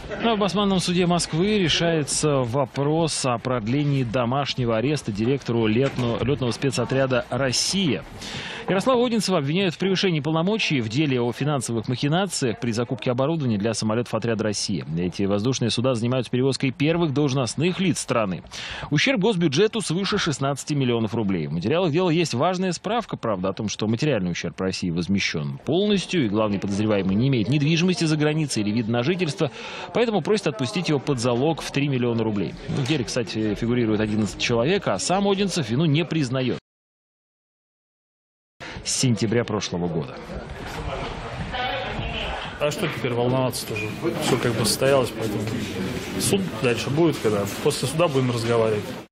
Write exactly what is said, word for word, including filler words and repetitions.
В Басманном суде Москвы решается вопрос о продлении домашнего ареста директору летного, летного спецотряда «Россия». Ярослава Одинцева обвиняют в превышении полномочий в деле о финансовых махинациях при закупке оборудования для самолетов отряда «Россия». Эти воздушные суда занимаются перевозкой первых должностных лиц страны. Ущерб госбюджету свыше шестнадцати миллионов рублей. В материалах дела есть важная справка, правда, о том, что материальный ущерб России возмещен полностью, и главный подозреваемый не имеет недвижимости за границей или вида на жительство, поэтому просит отпустить его под залог в три миллиона рублей. В деле, кстати, фигурирует одиннадцать человек, а сам Одинцев вину не признает. С сентября прошлого года. А что теперь волноваться тоже? Все как бы состоялось, поэтому суд дальше будет, когда после суда будем разговаривать.